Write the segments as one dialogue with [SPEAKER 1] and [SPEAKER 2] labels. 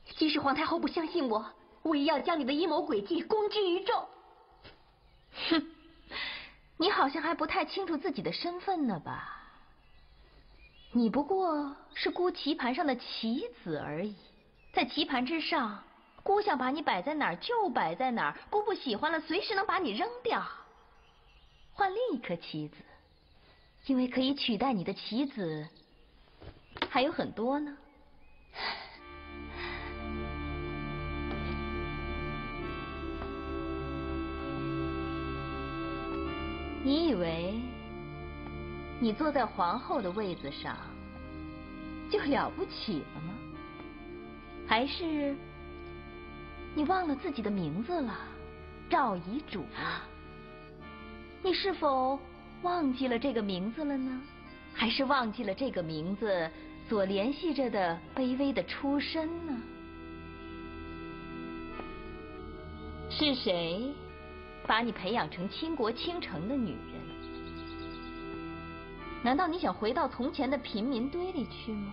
[SPEAKER 1] 即使皇太后不相信我，我也要将你的阴谋诡计公之于众。
[SPEAKER 2] 哼，你好像还不太清楚自己的身份呢吧？你不过是姑棋盘上的棋子而已，在棋盘之上，姑想把你摆在哪儿就摆在哪儿，姑不喜欢了，随时能把你扔掉，换另一颗棋子，因为可以取代你的棋子还有很多呢。你以为你坐在皇后的位子上就了不起了吗？还是你忘了自己的名字了，赵遗嘱？你是否忘记了这个名字了呢？还是忘记了这个名字所联系着的卑微的出身呢？是谁把你培养成倾国倾城的女人？难道你想回到从前的贫民堆里去吗？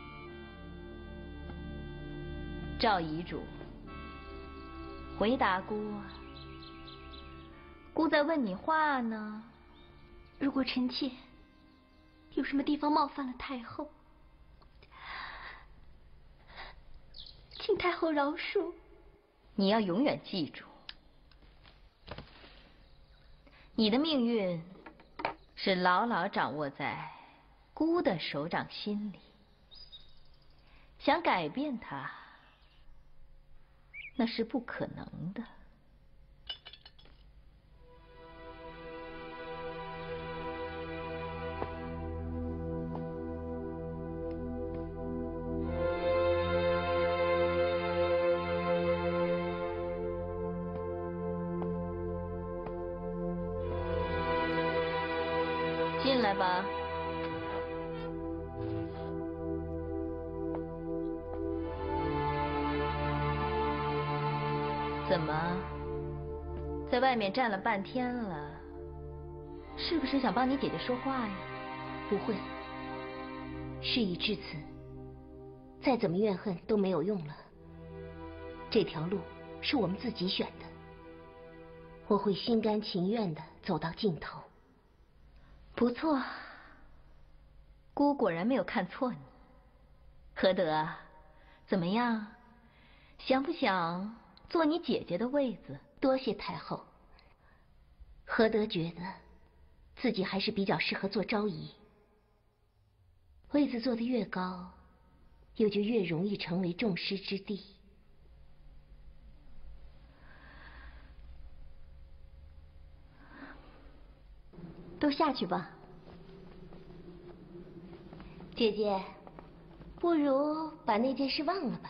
[SPEAKER 2] 赵遗嘱，回答姑啊，姑在问你话呢。
[SPEAKER 1] 如果臣妾有什么地方冒犯了太后，请太后饶恕。
[SPEAKER 2] 你要永远记住，你的命运是牢牢掌握在姑的手掌心里。想改变它，那是不可能的。进来吧。怎么，在外面站了半天了，是不是想帮你姐姐说话呀？
[SPEAKER 1] 不会，事已至此，再怎么怨恨都没有用了。这条路是我们自己选的，我会心甘情愿地走到尽头。
[SPEAKER 2] 不错，姑果然没有看错你。何德，怎么样？想不想坐你姐姐的位子？
[SPEAKER 1] 多谢太后。何德觉得自己还是比较适合做昭仪，位子坐得越高，又就越容易成为众矢之的。都下去吧。姐姐，不如把那件事忘了吧。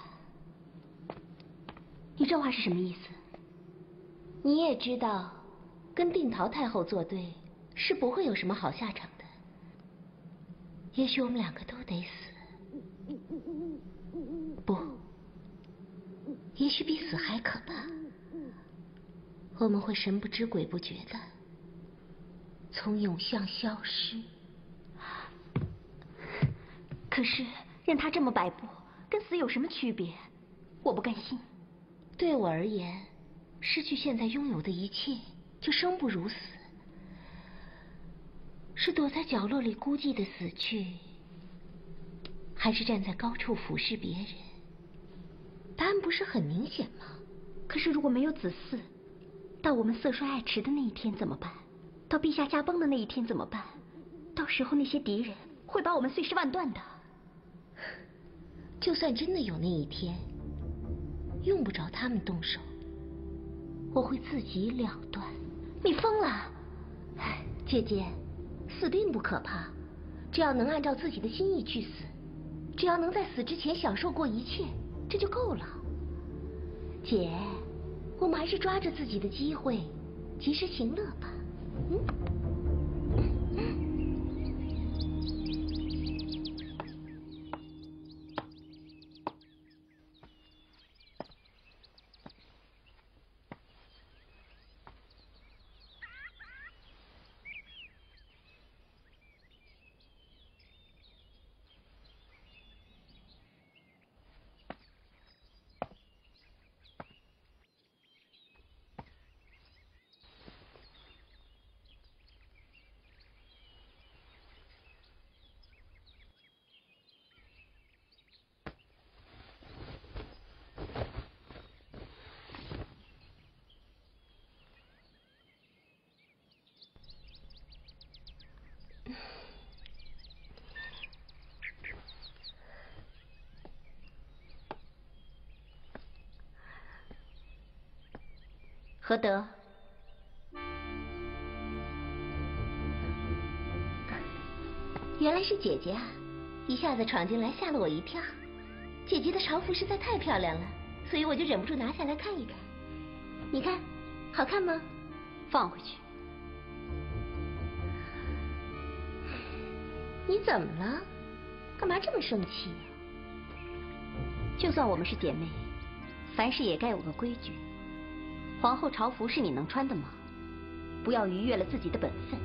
[SPEAKER 1] 你这话是什么意思？你也知道，跟定陶太后作对是不会有什么好下场的。也许我们两个都得死，不，也许比死还可怕。我们会神不知鬼不觉的从永巷消失。可是任他这么摆布，跟死有什么区别？我不甘心。对我而言，失去现在拥有的一切，就生不如死。是躲在角落里孤寂的死去，还是站在高处俯视别人？答案不是很明显吗？可是如果没有子嗣，到我们色衰爱弛的那一天怎么办？到陛下驾崩的那一天怎么办？到时候那些敌人会把我们碎尸万段的。就算真的有那一天，用不着他们动手，我会自己了断。你疯了！姐姐，死并不可怕，只要能按照自己的心意去死，只要能在死之前享受过一切，这就够了。姐，我们还是抓着自己的机会，及时行乐吧。 何德，原来是姐姐啊！一下子闯进来，吓了我一跳。姐姐的朝服实在太漂亮了，所以我就忍不住拿下来看一看。你看，好看吗？
[SPEAKER 2] 放回去。
[SPEAKER 1] 你怎么了？干嘛这么生气呀？
[SPEAKER 2] 就算我们是姐妹，凡事也该有个规矩。皇后朝服是你能穿的吗？不要逾越了自己的本分。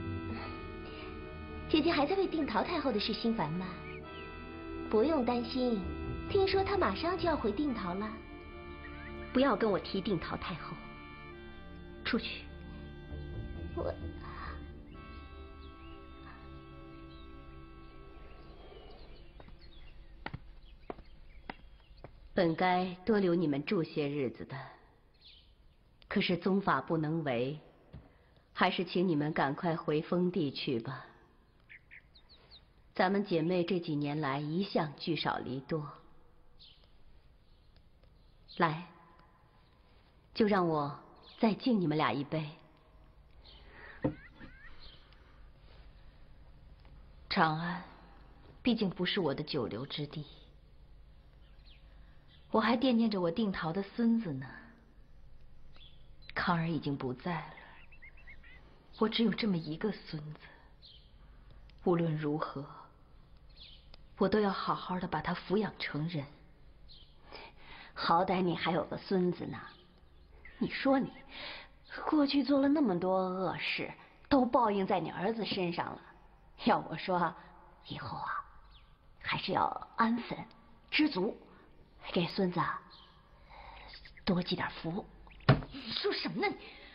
[SPEAKER 1] 姐姐还在为定陶太后的事心烦吗？不用担心，听说她马上就要回定陶了。
[SPEAKER 2] 不要跟我提定陶太后，出去。
[SPEAKER 1] 我。
[SPEAKER 2] 本该多留你们住些日子的，可是宗法不能违，还是请你们赶快回封地去吧。咱们姐妹这几年来一向聚少离多，来，就让我再敬你们俩一杯。长安毕竟不是我的久留之地。我还惦念着我定陶的孙子呢。康儿已经不在了，我只有这么一个孙子。无论如何，我都要好好的把他抚养成人。好歹你还有个孙子呢。你说你，过去做了那么多恶事，都报应在你儿子身上了。要我说，以后啊，还是要安分知足。给孙子多积点福。你说什么呢？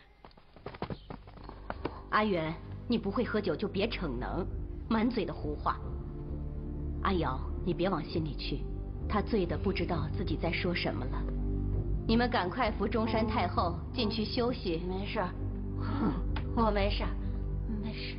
[SPEAKER 2] 阿元，你不会喝酒就别逞能，满嘴的胡话。阿瑶，你别往心里去，他醉得不知道自己在说什么了。你们赶快扶中山太后进去休息。没事，我没事，没事。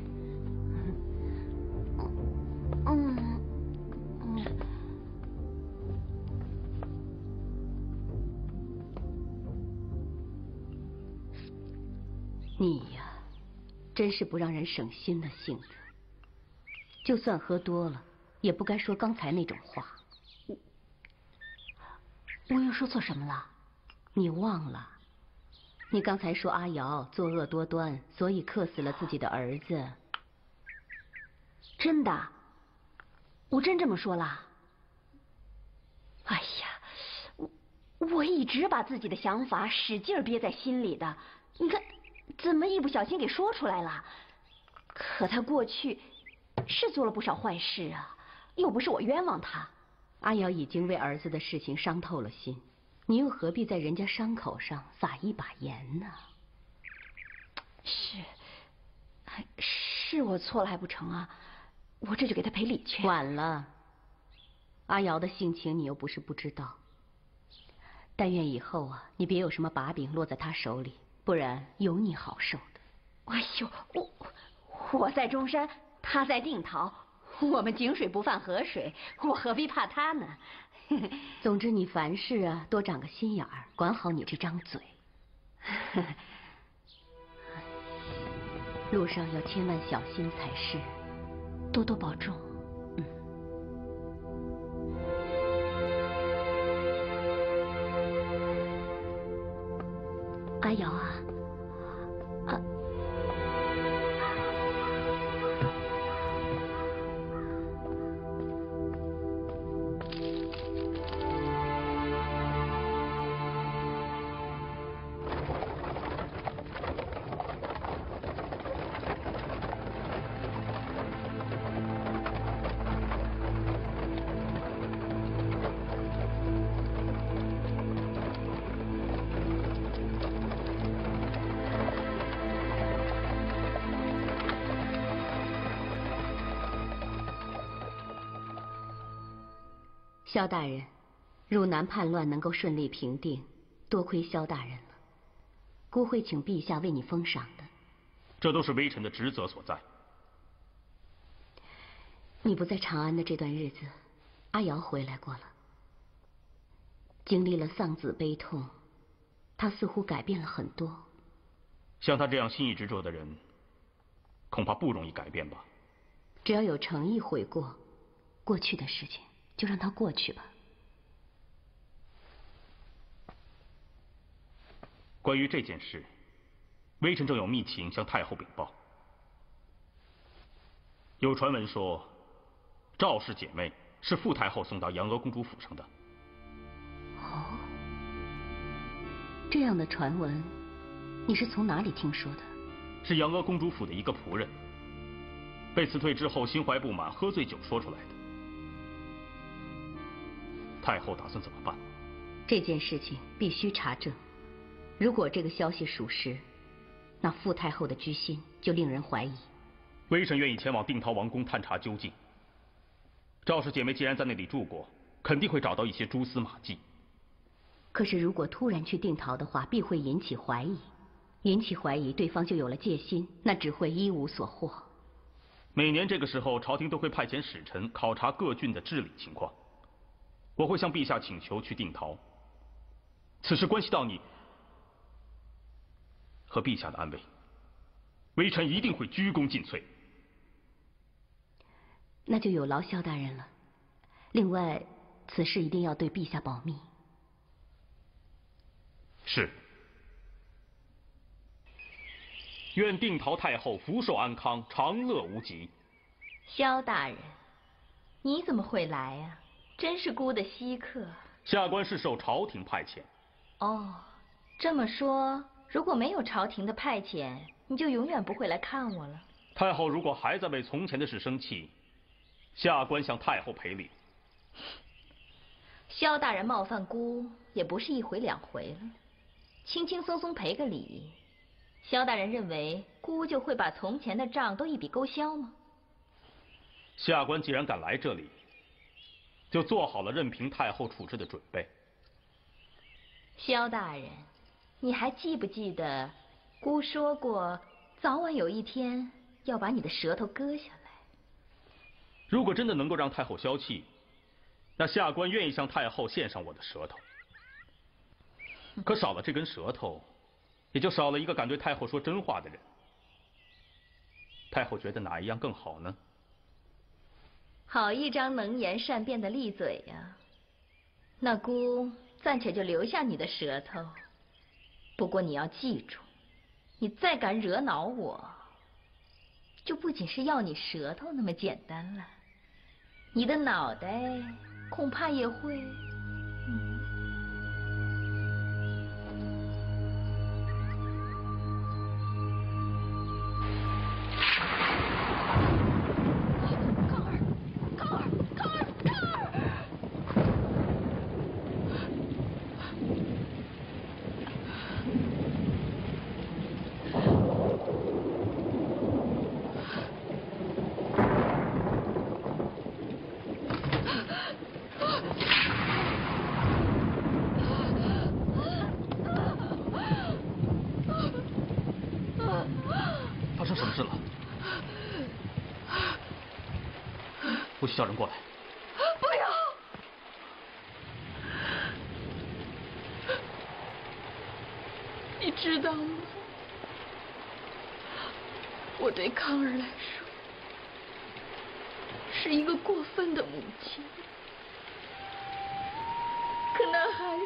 [SPEAKER 2] 你呀，真是不让人省心的性子。就算喝多了，也不该说刚才那种话。我又说错什么了？你忘了？你刚才说阿瑶作恶多端，所以克死了自己的儿子。真的？我真这么说了？哎呀，我一直把自己的想法使劲憋在心里的。你看。怎么一不小心给说出来了？可他过去是做了不少坏事啊，又不是我冤枉他。阿瑶已经为儿子的事情伤透了心，你又何必在人家伤口上撒一把盐呢？是我错了还不成啊？我这就给他赔礼去。晚了，阿瑶的性情你又不是不知道。但愿以后啊，你别有什么把柄落在他手里。不然有你好受的。哎呦，我在中山，他在定陶，我们井水不犯河水，我何必怕他呢？总之你凡事啊多长个心眼儿，管好你这张嘴。路上要千万小心才是，多多保重。阿瑶啊，萧大人，汝南叛乱能够顺利平定，多亏萧大人了。孤会请陛下为你封赏的。
[SPEAKER 3] 这都是微臣的职责所在。
[SPEAKER 2] 你不在长安的这段日子，阿瑶回来过了。经历了丧子悲痛，
[SPEAKER 1] 他似乎改变了很多。
[SPEAKER 3] 像他这样心意执着的人，恐怕不容易改变吧。
[SPEAKER 1] 只要有诚意悔过，过去的事情就让它过去吧。
[SPEAKER 3] 关于这件事，微臣正有密情向太后禀报。有传闻说，赵氏姐妹是傅太后送到阳娥公主府上的。
[SPEAKER 1] 哦，这样的传闻，你是从哪里听说的？
[SPEAKER 3] 是阳娥公主府的一个仆人，被辞退之后心怀不满，喝醉酒说出来的。太后打算怎么办？
[SPEAKER 1] 这件事情必须查证。如果这个消息属实，那傅太后的居心就令人怀疑。
[SPEAKER 3] 微臣愿意前往定陶王宫探查究竟。赵氏姐妹既然在那里住过，肯定会找到一些蛛丝马迹。
[SPEAKER 1] 可是如果突然去定陶的话，必会引起怀疑，引起怀疑，对方就有了戒心，那只会一无所获。
[SPEAKER 3] 每年这个时候，朝廷都会派遣使臣考察各郡的治理情况。我会向陛下请求去定陶。此事关系到你和陛下的安危，微臣一定会鞠躬尽瘁。
[SPEAKER 1] 那就有劳萧大人了。另外，此事一定要对陛下保密。
[SPEAKER 3] 是。愿定陶太后福寿安康，长乐无极。
[SPEAKER 2] 萧大人，你怎么会来呀？真是姑的稀客。
[SPEAKER 3] 下官是受朝廷派遣。
[SPEAKER 2] 哦，这么说，如果没有朝廷的派遣，你就永远不会来看我了。
[SPEAKER 3] 太后如果还在为从前的事生气，下官向太后赔礼。
[SPEAKER 2] 萧大人冒犯姑也不是一回两回了，轻轻松松赔个礼，萧大人认为姑就会把从前的账都一笔勾销吗？
[SPEAKER 3] 下官既然敢来这里，就做好了任凭太后处置的准备。
[SPEAKER 2] 萧大人，你还记不记得姑说过，早晚有一天要把你的舌头割下来？
[SPEAKER 3] 如果真的能够让太后消气，那下官愿意向太后献上我的舌头。可少了这根舌头，也就少了一个敢对太后说真话的人。太后觉得哪一样更好呢？
[SPEAKER 2] 好一张能言善辩的利嘴呀！那姑暂且就留下你的舌头，不过你要记住，你再敢惹恼我，就不仅是要你舌头那么简单了，你的脑袋恐怕也会……
[SPEAKER 3] 发生什么事了？我去叫人过来。
[SPEAKER 2] 不要！
[SPEAKER 4] 你知道吗？我对康儿来说是一个过分的母亲，可那孩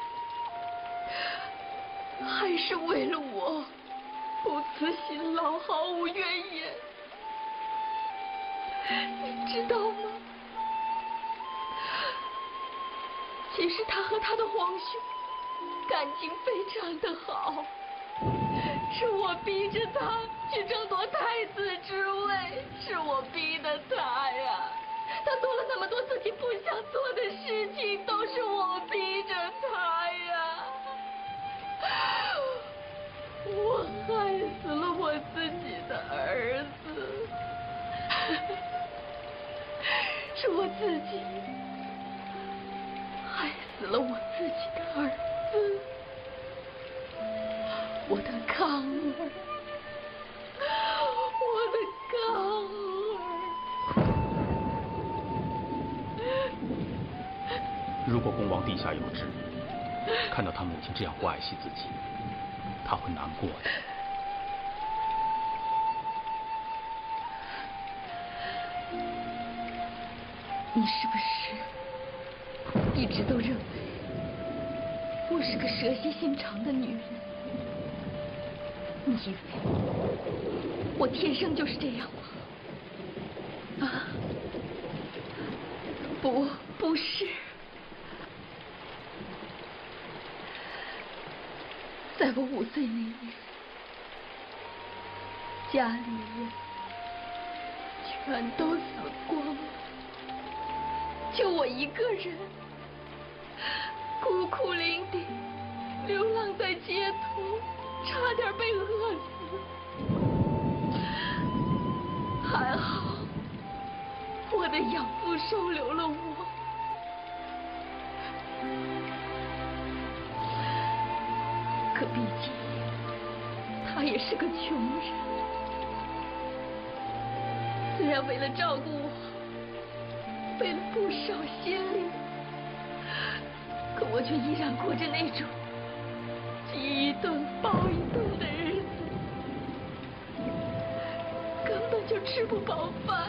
[SPEAKER 4] 子还是为了我不辞辛劳，毫无怨言。你知道吗？其实他和他的皇兄感情非常的好，是我逼着他去争夺太子之位，是我逼的他呀。他做了那么多自己不想做的事情，都是我逼着他呀。我害死了我自己的儿子，是我自己害死了我自己的儿子，我的康儿，我的康儿。
[SPEAKER 3] 如果恭王陛下有旨， 看到他母亲这样不爱惜自己，他会难过的。
[SPEAKER 4] 你是不是一直都认为我是个蛇蝎心肠的女人？你以为我天生就是这样吗？啊，不是。在我5岁那年，家里人全都死光了，就我一个人，孤苦伶仃，流浪在街头，差点被饿死。还好，我的养父收留了我。可毕竟，他也是个穷人。虽然为了照顾我，费了不少心力，可我却依然过着那种饥一顿饱一顿的日子，根本就吃不饱饭。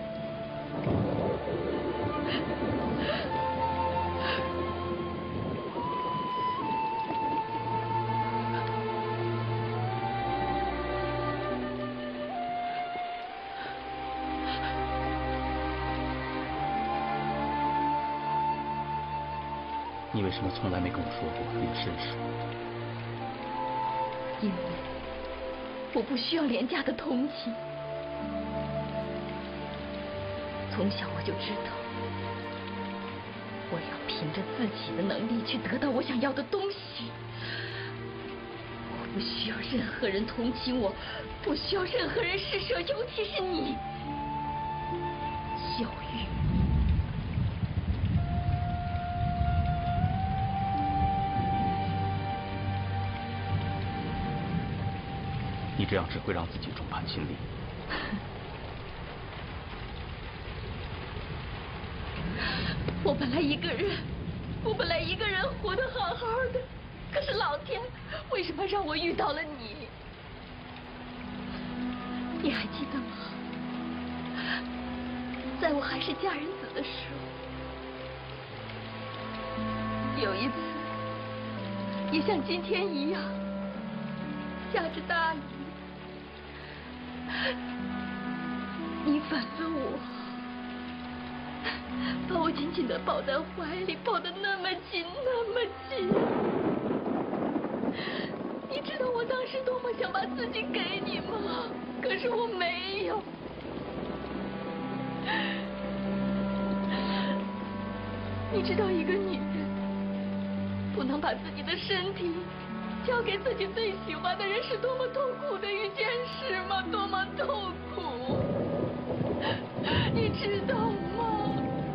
[SPEAKER 3] 你为什么从来没跟我说过你的身世？
[SPEAKER 4] 因为我不需要廉价的同情。从小我就知道，我要凭着自己的能力去得到我想要的东西。我不需要任何人同情我，不需要任何人施舍，尤其是你，小玉。
[SPEAKER 3] 你这样只会让自己众叛亲离。
[SPEAKER 4] 我本来一个人活得好好的，可是老天为什么让我遇到了你？你还记得吗？在我还是嫁人子的时候，有一次也像今天一样，下着大雨，你吻了我，把我紧紧地抱在怀里，抱得那么紧那么紧。你知道我当时多么想把自己给你吗？可是我没有。你知道一个女人不能把自己的身体交给自己最喜欢的人是多么痛苦的一件事吗？多么痛苦，你知道吗？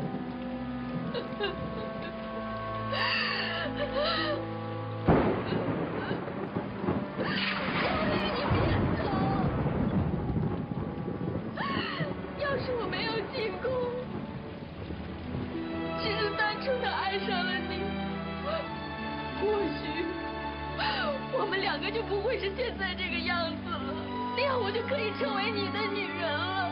[SPEAKER 4] 你别走！要是我没有进宫，只是单纯的爱上了你，或许我们2个就不会是现在这个样子了，那样我就可以成为你的女人了。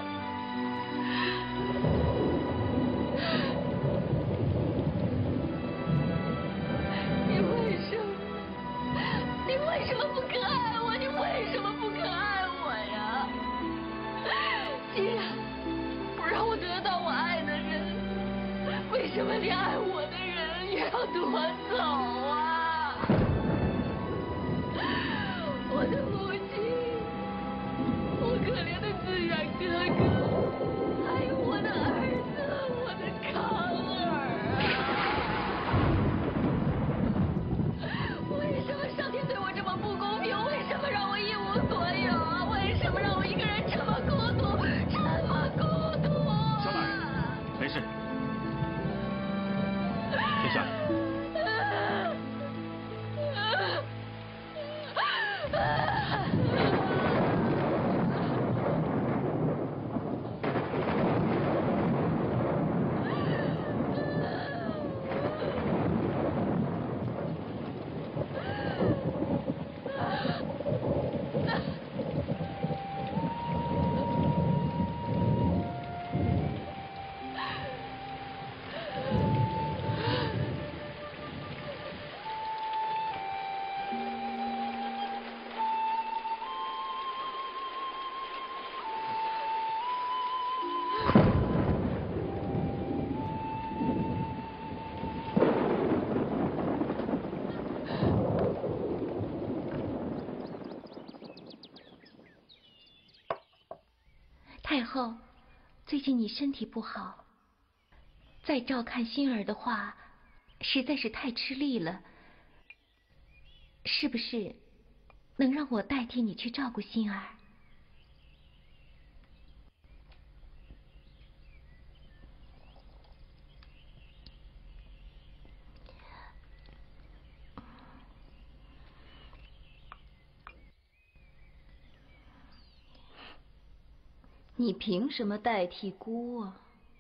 [SPEAKER 4] 你为什么不肯爱我？你为什么不肯爱我呀？既然不让我得到我爱的人，为什么连爱我的人也要夺走啊？我的母亲，我可怜的自然哥哥，还有我的儿子，我的康儿啊！为什么上天对我这么不公平？为什么让我一无所有啊？为什么让我一个人这么孤独，这么孤独啊？
[SPEAKER 3] 萧大人，没事，别下来。
[SPEAKER 1] 后，最近你身体不好，再照看心儿的话，实在是太吃力了。是不是能让我代替你去照顾心儿？
[SPEAKER 2] 你凭什么代替姑啊？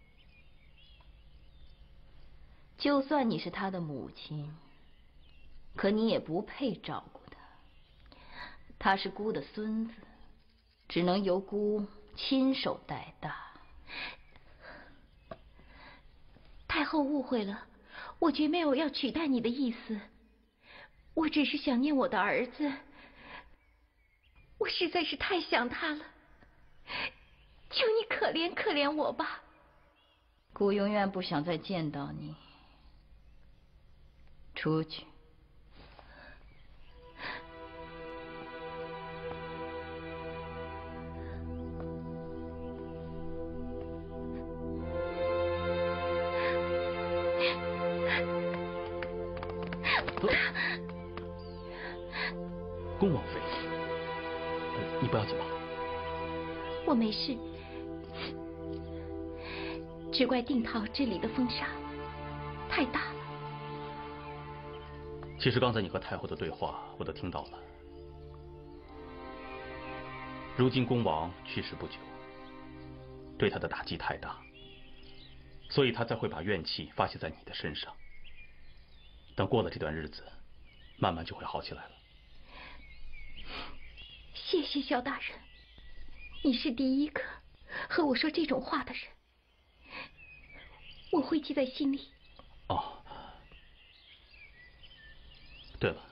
[SPEAKER 2] 就算你是她的母亲，可你也不配照顾她。他是姑的孙子，只能由姑亲手带大。
[SPEAKER 1] 太后误会了，我绝没有要取代你的意思，我只是想念我的儿子，我实在是太想他了，求你可怜可怜我吧。
[SPEAKER 2] 姑永远不想再见到你。出去。
[SPEAKER 3] 恭王妃，你不要紧吧？
[SPEAKER 1] 我没事，只怪定陶这里的风沙太大了。
[SPEAKER 3] 其实刚才你和太后的对话我都听到了。如今恭王去世不久，对他的打击太大，所以他才会把怨气发泄在你的身上。等过了这段日子，慢慢就会好起来了。
[SPEAKER 1] 谢谢萧大人，你是第一个和我说这种话的人，我会记在心里。
[SPEAKER 3] 哦，对了，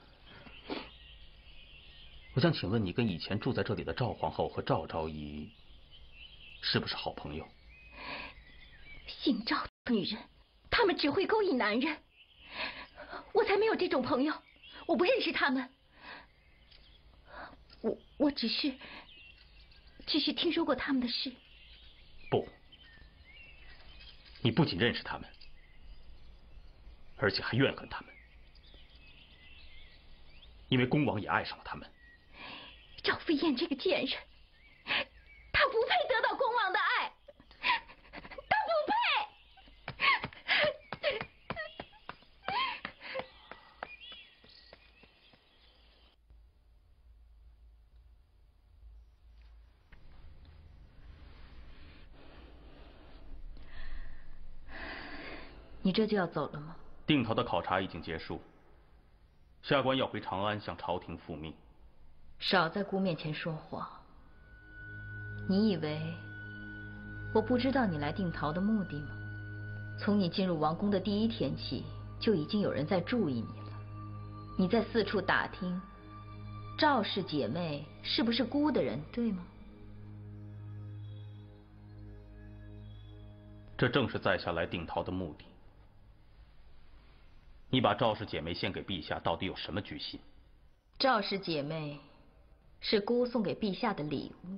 [SPEAKER 3] 我想请问你跟以前住在这里的赵皇后和赵昭仪是不是好朋友？
[SPEAKER 1] 姓赵的女人，她们只会勾引男人，我才没有这种朋友，我不认识他们。我只是听说过他们的事。
[SPEAKER 3] 不，你不仅认识他们，而且还怨恨他们，因为恭王也爱上了他们。
[SPEAKER 1] 赵飞燕这个贱人，她不配得到恭王的爱，她不配。
[SPEAKER 2] 你这就要走了吗？
[SPEAKER 3] 定陶的考察已经结束，下官要回长安向朝廷复命。
[SPEAKER 2] 少在姑面前说谎。你以为我不知道你来定陶的目的吗？从你进入王宫的第一天起，就已经有人在注意你了。你在四处打听赵氏姐妹是不是姑的人，对吗？
[SPEAKER 3] 这正是在下来定陶的目的。你把赵氏姐妹献给陛下，到底有什么居心？
[SPEAKER 2] 赵氏姐妹是姑送给陛下的礼物。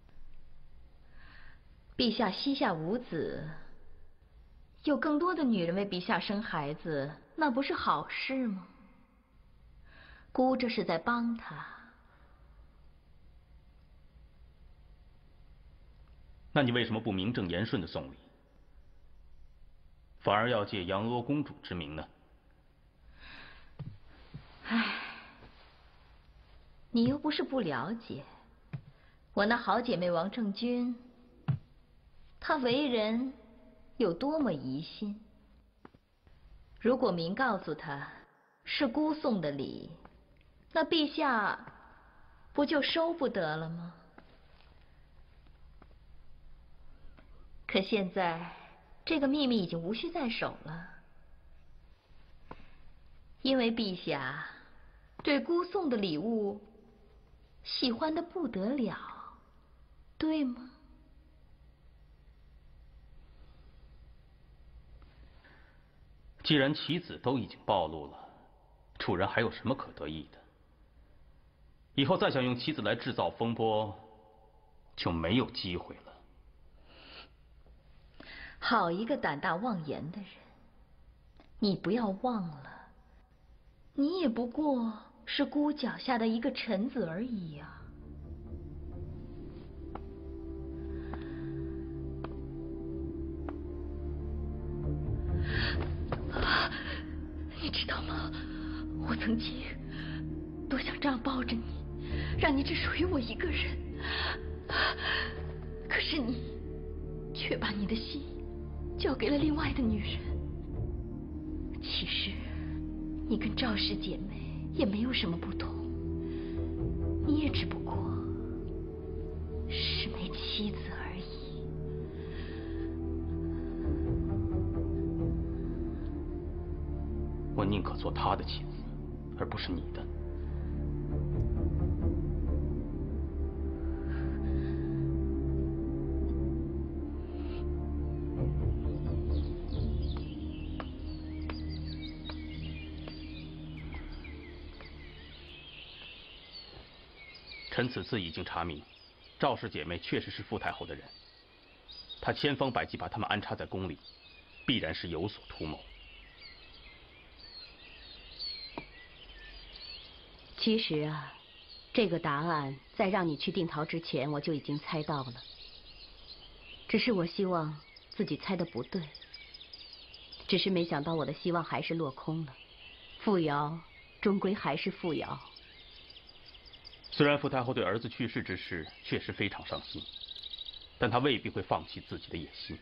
[SPEAKER 2] 陛下膝下无子，有更多的女人为陛下生孩子，那不是好事吗？姑这是在帮他。
[SPEAKER 3] 那你为什么不名正言顺的送礼，反而要借杨阿公主之名呢？
[SPEAKER 2] 唉，你又不是不了解，我那好姐妹王政君，她为人有多么疑心。如果明告诉她是姑送的礼，那陛下不就收不得了吗？可现在这个秘密已经无需在手了，因为陛下对姑送的礼物喜欢的不得了，对吗？
[SPEAKER 3] 既然棋子都已经暴露了，楚人还有什么可得意的？以后再想用棋子来制造风波，就没有机会了。
[SPEAKER 2] 好一个胆大妄言的人！你不要忘了，你也不过是姑脚下的一个臣子而已呀。
[SPEAKER 4] 你知道吗？我曾经多想这样抱着你，让你只属于我一个人。可是你却把你的心交给了另外的女人。其实你跟赵氏姐妹也没有什么不同，你也只不过是枚妻子而已。
[SPEAKER 3] 我宁可做他的妻子，而不是你的。臣此次已经查明，赵氏姐妹确实是傅太后的人。她千方百计把她们安插在宫里，必然是有所图谋。
[SPEAKER 5] 其实啊，这个答案在让你去定陶之前，我就已经猜到了。只是我希望自己猜的不对，只是没想到我的希望还是落空了。傅瑶终归还是傅瑶。
[SPEAKER 3] 虽然傅太后对儿子去世之事确实非常伤心，但她未必会放弃自己的野心。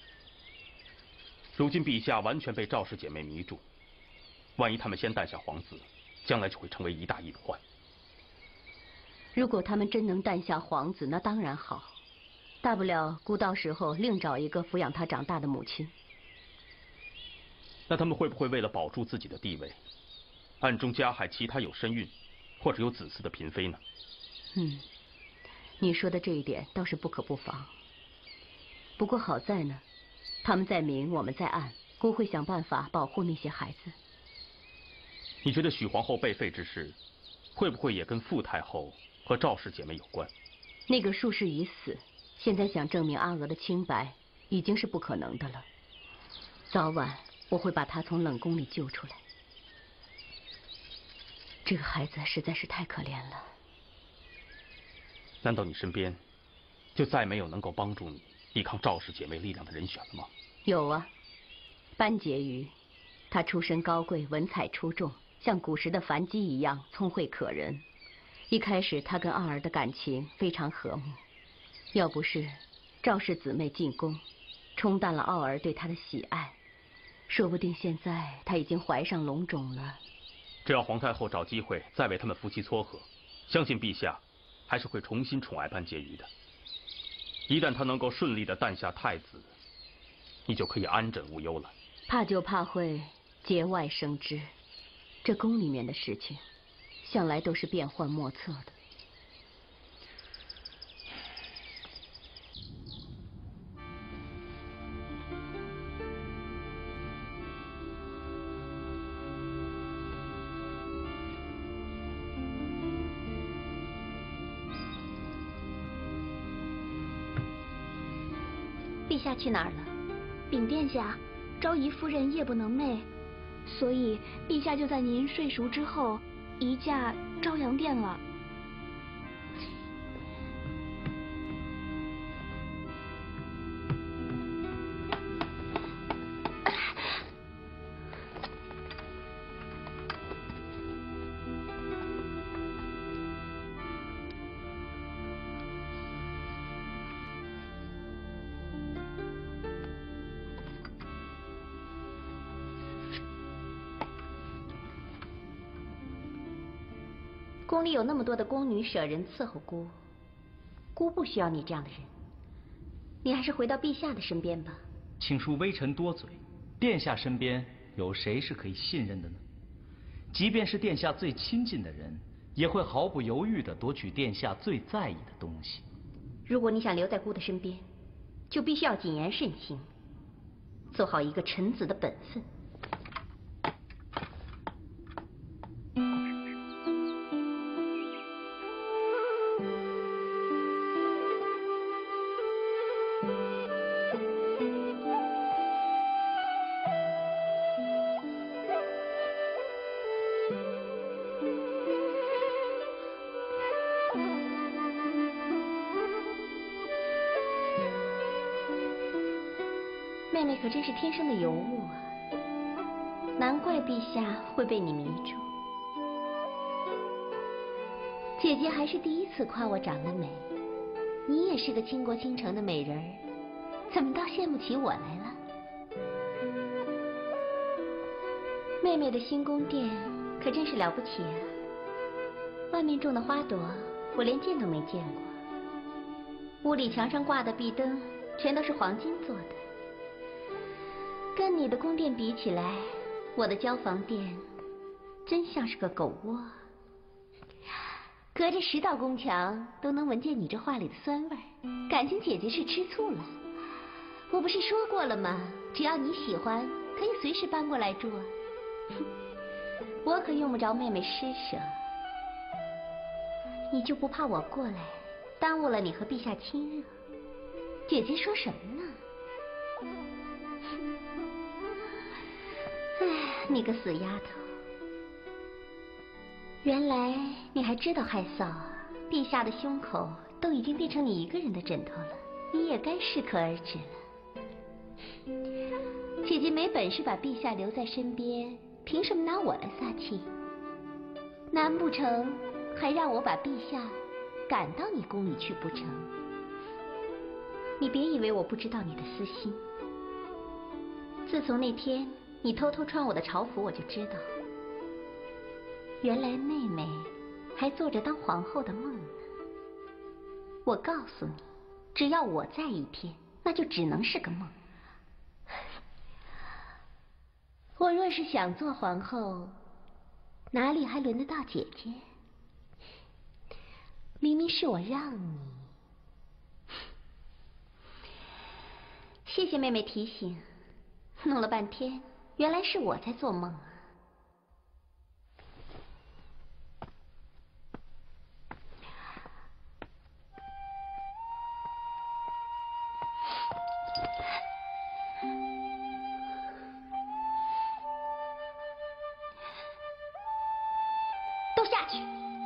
[SPEAKER 3] 如今陛下完全被赵氏姐妹迷住，万一他们先诞下皇子，将来就会成为一大隐患。
[SPEAKER 5] 如果他们真能诞下皇子，那当然好，大不了姑到时候另找一个抚养他长大的母亲。
[SPEAKER 3] 那他们会不会为了保住自己的地位，暗中加害其他有身孕或者有子嗣的嫔妃呢？
[SPEAKER 5] 你说的这一点倒是不可不防。不过好在呢，他们在明，我们在暗，姑会想办法保护那些孩子。
[SPEAKER 3] 你觉得许皇后被废之事，会不会也跟傅太后和赵氏姐妹有关？
[SPEAKER 5] 那个术士已死，现在想证明阿娥的清白，已经是不可能的了。早晚我会把她从冷宫里救出来。这个孩子实在是太可怜了。
[SPEAKER 3] 难道你身边就再没有能够帮助你抵抗赵氏姐妹力量的人选了吗？
[SPEAKER 5] 有啊，班婕妤，她出身高贵，文采出众，像古时的樊姬一样聪慧可人。一开始她跟二儿的感情非常和睦，要不是赵氏姊妹进宫，冲淡了二儿对她的喜爱，说不定现在她已经怀上龙种了。
[SPEAKER 3] 只要皇太后找机会再为他们夫妻撮合，相信陛下还是会重新宠爱班婕妤的。一旦她能够顺利的诞下太子，你就可以安枕无忧了。
[SPEAKER 5] 怕就怕会节外生枝，这宫里面的事情，向来都是变幻莫测的。
[SPEAKER 1] 陛下去哪儿了？
[SPEAKER 6] 禀殿下，昭仪夫人夜不能寐，所以陛下就在您睡熟之后移驾昭阳殿了。
[SPEAKER 1] 宫里有那么多的宫女舍人伺候姑，姑不需要你这样的人。你还是回到陛下的身边吧。
[SPEAKER 7] 请恕微臣多嘴，殿下身边有谁是可以信任的呢？即便是殿下最亲近的人，也会毫不犹豫地夺取殿下最在意的东西。
[SPEAKER 1] 如果你想留在姑的身边，就必须要谨言慎行，做好一个臣子的本分。
[SPEAKER 5] 妹可真是天生的尤物啊，难怪陛下会被你迷住。姐姐还是第一次夸我长得美，你也是个倾国倾城的美人儿，怎么倒羡慕起我来了？妹妹的新宫殿可真是了不起啊！外面种的花朵，我连见都没见过。屋里墙上挂的壁灯，全都是黄金做的。跟你的宫殿比起来，我的交房殿真像是个狗窝。隔着10道宫墙都能闻见你这话里的酸味儿，感情姐姐是吃醋了。我不是说过了吗？只要你喜欢，可以随时搬过来住啊。我可用不着妹妹施舍，你就不怕我过来耽误了你和陛下亲热？姐姐说什么呢？哎，你个死丫头！原来你还知道害臊啊！陛下的胸口都已经变成你一个人的枕头了，你也该适可而止了。姐姐没本事把陛下留在身边，凭什么拿我来撒气？难不成还让我把陛下赶到你宫里去不成？你别以为我不知道你的私心。自从那天你偷偷穿我的朝服，我就知道，原来妹妹还做着当皇后的梦呢。我告诉你，只要我在一天，那就只能是个梦。我若是想做皇后，哪里还轮得到姐姐？明明是我让你。谢谢妹妹提醒，弄了半天，原来是我在做梦啊。都下去！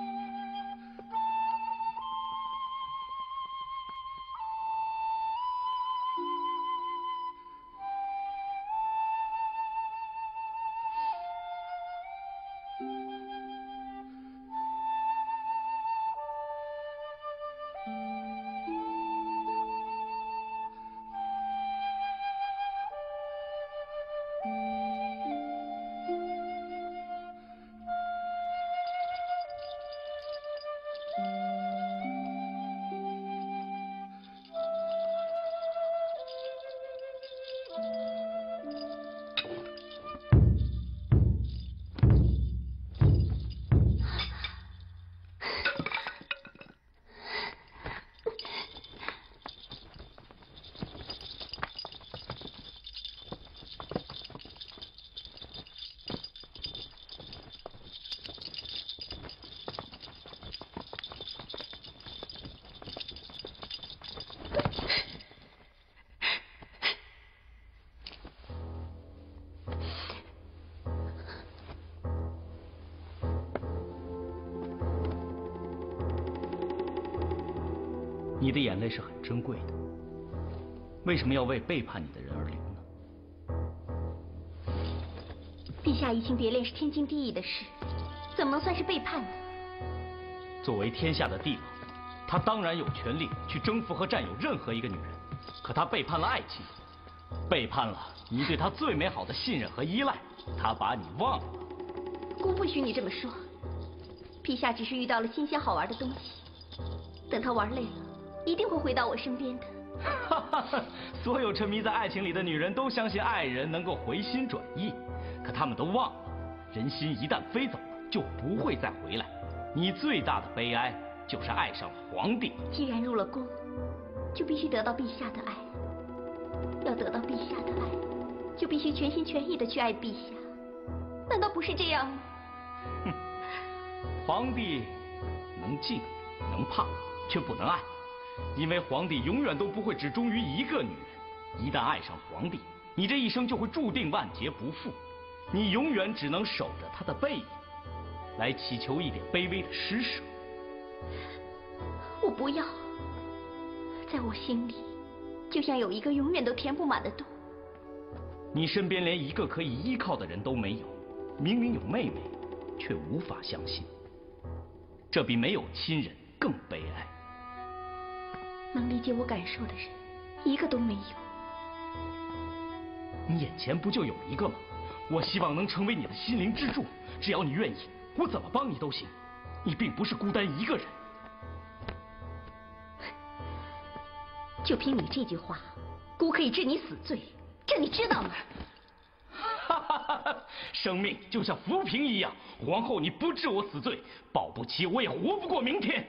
[SPEAKER 7] 你的眼泪是很珍贵的，为什么要为背叛你的人而流呢？
[SPEAKER 5] 陛下移情别恋是天经地义的事，怎么能算是背叛呢？
[SPEAKER 7] 作为天下的帝王，他当然有权利去征服和占有任何一个女人，可他背叛了爱情，背叛了你对他最美好的信任和依赖，他把你忘了。
[SPEAKER 5] 姑不许你这么说，陛下只是遇到了新鲜好玩的东西，等他玩累了，一定会回到我身边的。
[SPEAKER 7] 所有沉迷在爱情里的女人都相信爱人能够回心转意，可她们都忘了，人心一旦飞走了，就不会再回来。你最大的悲哀就是爱上了皇帝。
[SPEAKER 5] 既然入了宫，就必须得到陛下的爱。要得到陛下的爱，就必须全心全意的去爱陛下。难道不是这样吗？
[SPEAKER 7] 哼，皇帝能敬能怕，却不能爱。因为皇帝永远都不会只忠于一个女人，一旦爱上皇帝，你这一生就会注定万劫不复，你永远只能守着他的背影，来祈求一点卑微的施舍。
[SPEAKER 5] 我不要，在我心里，就像有一个永远都填不满的洞，
[SPEAKER 7] 你身边连一个可以依靠的人都没有，明明有妹妹，却无法相信，这比没有亲人更悲哀。
[SPEAKER 6] 能理解我感受的人，一个都没有。
[SPEAKER 7] 你眼前不就有一个吗？我希望能成为你的心灵支柱，只要你愿意，我怎么帮你都行。你并不是孤单一个人。
[SPEAKER 5] 就凭你这句话，姑可以治你死罪，这你知道吗？
[SPEAKER 7] 哈哈哈！生命就像浮萍一样，皇后你不治我死罪，保不齐我也活不过明天。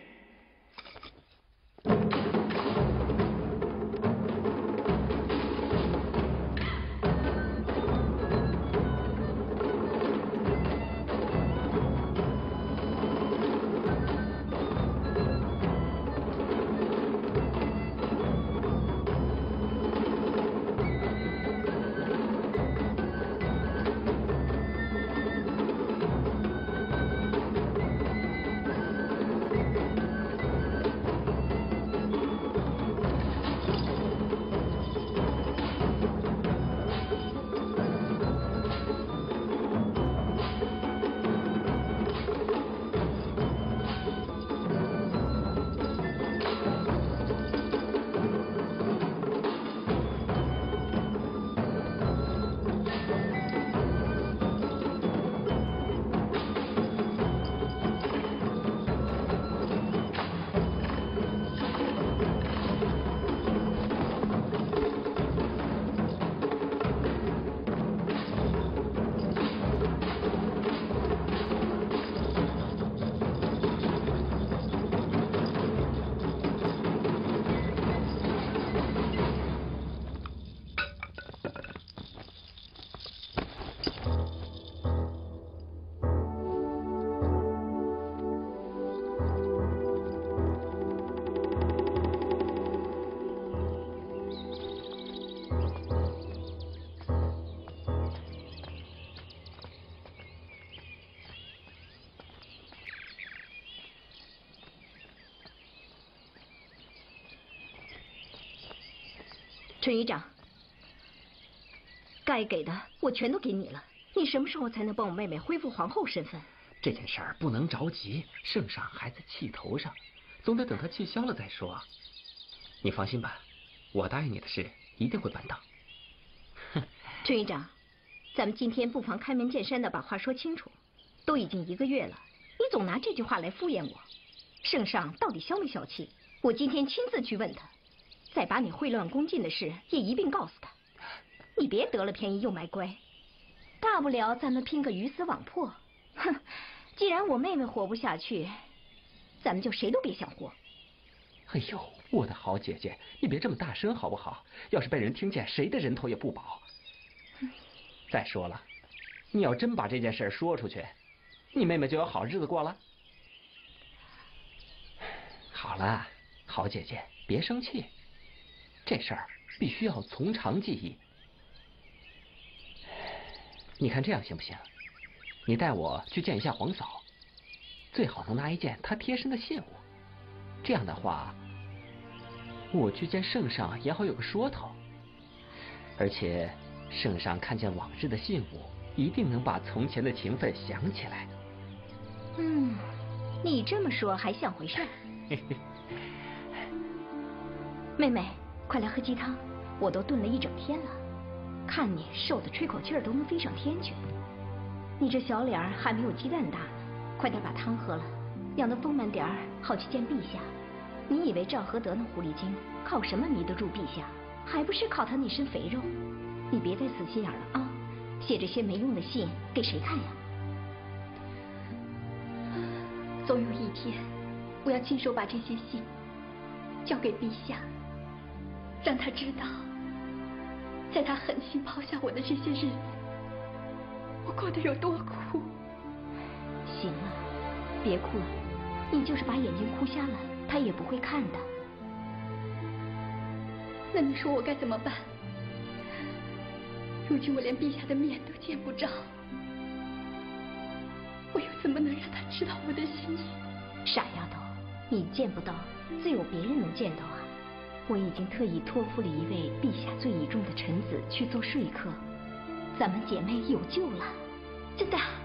[SPEAKER 5] 陈余长，该给的我全都给你了，你什么时候才能帮我妹妹恢复皇后身份？
[SPEAKER 8] 这件事儿不能着急，圣上还在气头上，总得等他气消了再说。你放心吧，我答应你的事一定会办到。
[SPEAKER 5] 陈余长，咱们今天不妨开门见山的把话说清楚。都已经1个月了，你总拿这句话来敷衍我。圣上到底消没消气？我今天亲自去问他。再把你秽乱宫禁的事也一并告诉他，你别得了便宜又卖乖，大不了咱们拼个鱼死网破。哼，既然我妹妹活不下去，咱们就谁都别想活。
[SPEAKER 8] 哎呦，我的好姐姐，你别这么大声好不好？要是被人听见，谁的人头也不保。再说了，你要真把这件事说出去，你妹妹就有好日子过了。好了，好姐姐，别生气。这事儿必须要从长计议。你看这样行不行？你带我去见一下皇嫂，最好能拿一件她贴身的信物。这样的话，我去见圣上也好有个说头。而且圣上看见往日的信物，一定能把从前的情分想起来。
[SPEAKER 5] 你这么说还像回事。妹妹，快来喝鸡汤，我都炖了1整天了。看你瘦的吹口气儿都能飞上天去，你这小脸儿还没有鸡蛋大呢。快点把汤喝了，养得丰满点儿，好去见陛下。你以为赵合德那狐狸精靠什么迷得住陛下？还不是靠他那身肥肉？你别再死心眼了啊！写这些没用的信给谁看呀？
[SPEAKER 6] 总有一天，我要亲手把这些信交给陛下，让他知道，在他狠心抛下我的这些日子，我过得有多苦。
[SPEAKER 5] 行了，别哭了，你就是把眼睛哭瞎了，他也不会看的。
[SPEAKER 6] 那你说我该怎么办？如今我连陛下的面都见不着，我又怎么能让他知道我的心意？
[SPEAKER 5] 傻丫头，你见不到，自有别人能见到啊！我已经特意托付了一位陛下最倚重的臣子去做说客，
[SPEAKER 1] 咱们姐妹有救了。
[SPEAKER 6] 真的。